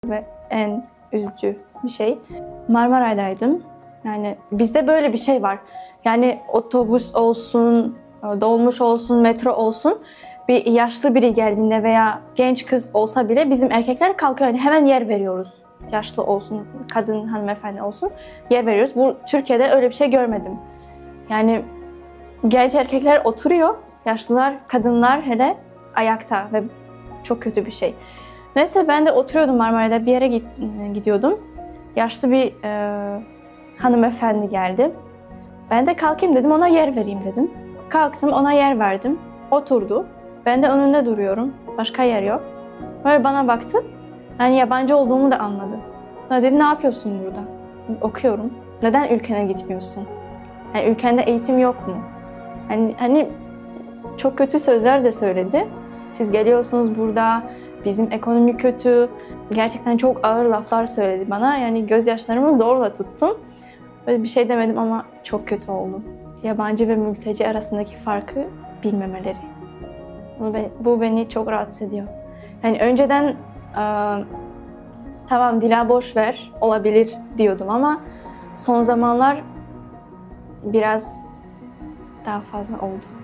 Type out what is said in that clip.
ve en üzücü bir şey. Marmaray'daydım. Yani bizde böyle bir şey var. Yani otobüs olsun, dolmuş olsun, metro olsun, bir yaşlı biri geldiğinde veya genç kız olsa bile bizim erkekler kalkıyor. Yani hemen yer veriyoruz. Yaşlı olsun, kadın, hanımefendi olsun yer veriyoruz. Bu Türkiye'de öyle bir şey görmedim. Yani genç erkekler oturuyor, yaşlılar, kadınlar hele ayakta ve çok kötü bir şey. Neyse ben de oturuyordum Marmaray'da bir yere gidiyordum. Yaşlı bir hanımefendi geldi. Ben de kalkayım dedim, ona yer vereyim dedim. Kalktım, ona yer verdim. Oturdu. Ben de önünde duruyorum. Başka yer yok. Böyle bana baktı. Yani yabancı olduğumu da anladı. Sonra dedi, ne yapıyorsun burada? Okuyorum. Neden ülkene gitmiyorsun? Yani ülkende eğitim yok mu? Hani çok kötü sözler de söyledi. Siz geliyorsunuz burada, bizim ekonomi kötü. Gerçekten çok ağır laflar söyledi bana. Yani gözyaşlarımı zorla tuttum. Böyle bir şey demedim ama çok kötü oldum. Yabancı ve mülteci arasındaki farkı bilmemeleri. Bu beni çok rahatsız ediyor. Yani önceden tamam Dila boş ver, olabilir diyordum ama son zamanlar biraz daha fazla oldu.